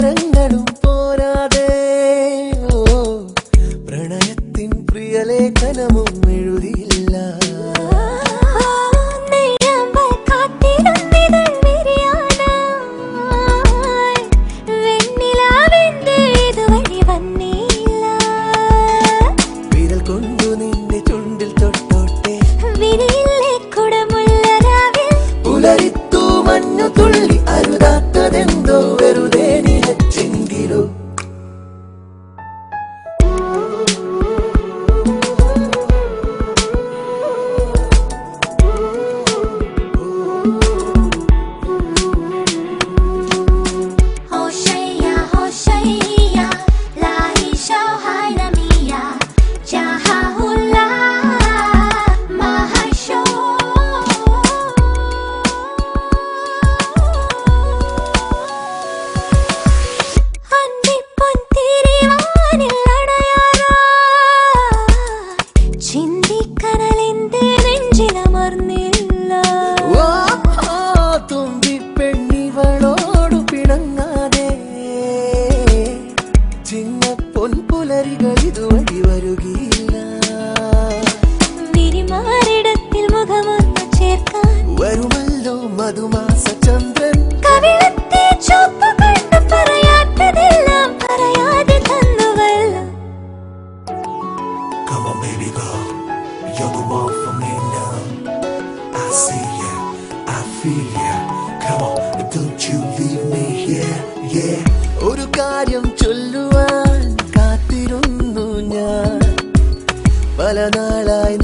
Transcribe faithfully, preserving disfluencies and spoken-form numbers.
സ്വരങ്ങളും പോരാതെ പ്രണയത്തിൻ പ്രിയലേഖനവും എഴുതിയില്ല. വിരൽ കൊണ്ടു നിന്റെ ചുണ്ടിൽ തൊട്ടോട്ടെ പുലരിത്തു മഞ്ഞു തുള്ളി അരുതാത്തതെന്തോ വെറുതെ നിലച്ചെങ്കിലോ. പൊൻപുലരികളിതുവഴി വരുകയില്ല. വിരിമാറിടത്തിൽ മുഖമൊന്നു ചേർക്കാൻ വരുമല്ലോ മധുമാസ ചന്ദ്രൻ. കവിളത്തെ ചുവപ്പ് കണ്ട് പറയാത്തതെല്ലാം പറയാതെ തന്നുവല്ലോ. Come on baby girl, you're the one for me now. I see ya, I feel ya. Come on, don't you leave me here, yeah. ഒരു കാര്യം ചൊല്ലുവാൻ കാത്തിരുന്നു ഞാൻ പല നാളായി